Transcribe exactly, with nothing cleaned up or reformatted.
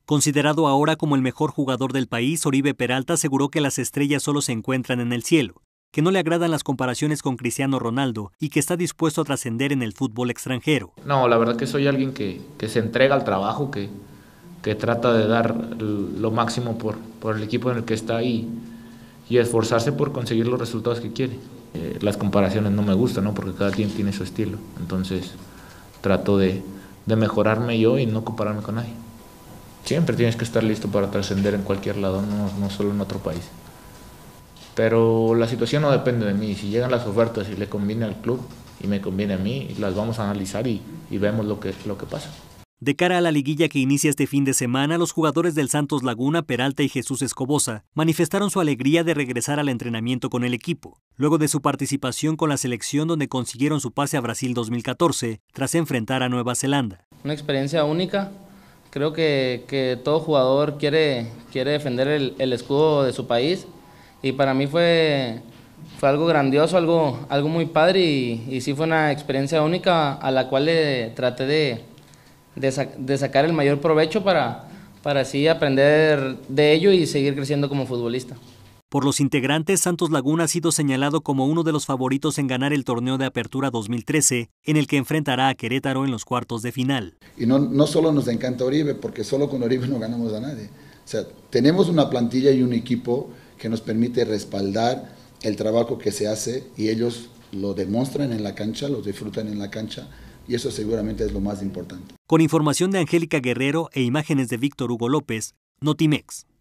Considerado ahora como el mejor jugador del país, Oribe Peralta aseguró que las estrellas solo se encuentran en el cielo, que no le agradan las comparaciones con Cristiano Ronaldo y que está dispuesto a trascender en el fútbol extranjero. No, la verdad que soy alguien que, que se entrega al trabajo, que, que trata de dar lo máximo por, por el equipo en el que está y, y esforzarse por conseguir los resultados que quiere. Eh, las comparaciones no me gustan, ¿no? Porque cada quien tiene su estilo, entonces trato de, de mejorarme yo y no compararme con nadie. Siempre tienes que estar listo para trascender en cualquier lado, no, no solo en otro país. Pero la situación no depende de mí. Si llegan las ofertas y le conviene al club y me conviene a mí, las vamos a analizar y, y vemos lo que, lo que pasa. De cara a la liguilla que inicia este fin de semana, los jugadores del Santos Laguna, Peralta y Jesús Escobosa manifestaron su alegría de regresar al entrenamiento con el equipo, luego de su participación con la selección donde consiguieron su pase a Brasil dos mil catorce tras enfrentar a Nueva Zelanda. Una experiencia única. Creo que, que todo jugador quiere, quiere defender el, el escudo de su país. Y para mí fue, fue algo grandioso, algo, algo muy padre y, y sí fue una experiencia única a la cual le traté de, de, sac, de sacar el mayor provecho para, para así aprender de ello y seguir creciendo como futbolista. Por los integrantes, Santos Laguna ha sido señalado como uno de los favoritos en ganar el torneo de Apertura dos mil trece, en el que enfrentará a Querétaro en los cuartos de final. Y no, no solo nos encanta Oribe, porque solo con Oribe no ganamos a nadie. O sea, tenemos una plantilla y un equipo que nos permite respaldar el trabajo que se hace y ellos lo demuestran en la cancha, lo disfrutan en la cancha y eso seguramente es lo más importante. Con información de Angélica Guerrero e imágenes de Víctor Hugo López, Notimex.